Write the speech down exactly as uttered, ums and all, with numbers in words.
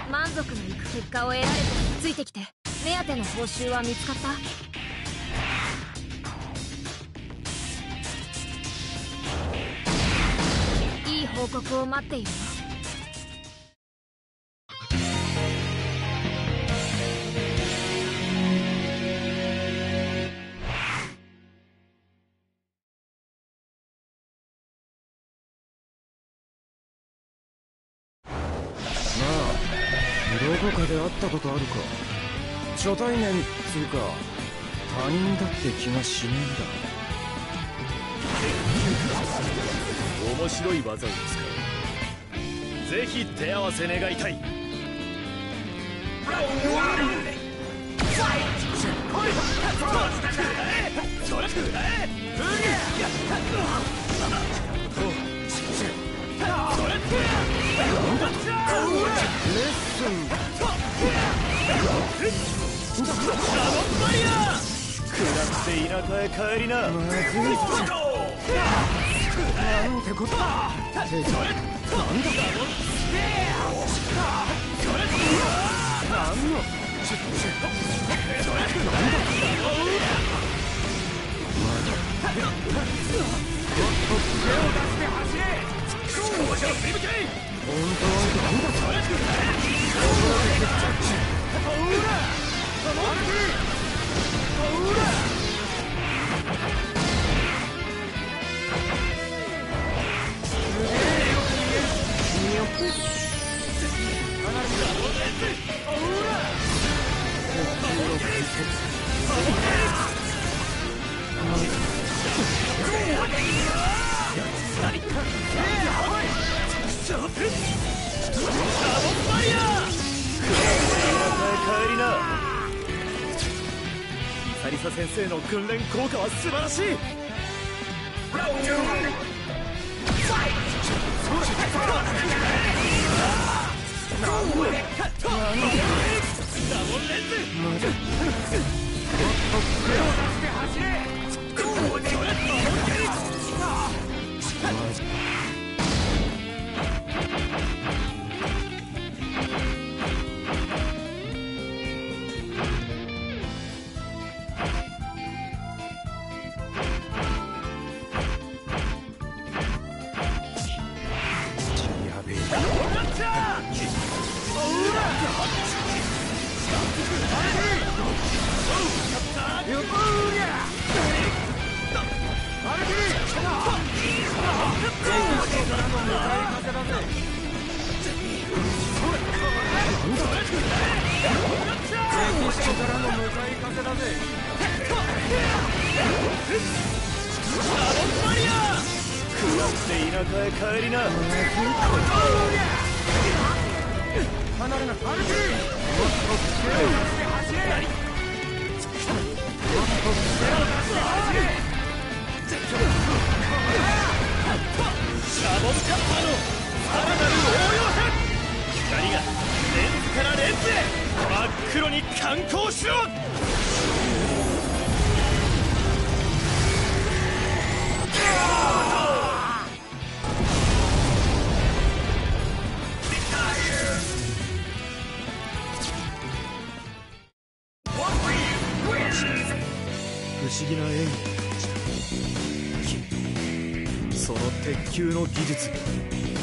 満足のいく結果を得られてついてきて。目当ての報酬は見つかった？いい報告を待っているよ。 どこかで会ったことあるか。初対面つうか他人だって気がしねえんだ。 面白い技を使う。ぜひ手合わせ願いたい。 レッスンラゴンバリア食らって田舎へ帰りな。 まずいぞ。なんてことだ。てなんだなんの本当はなんだそれ。 サリサ先生の訓練効果は素晴らしい。不思議な演技を感じた。その鉄球の技術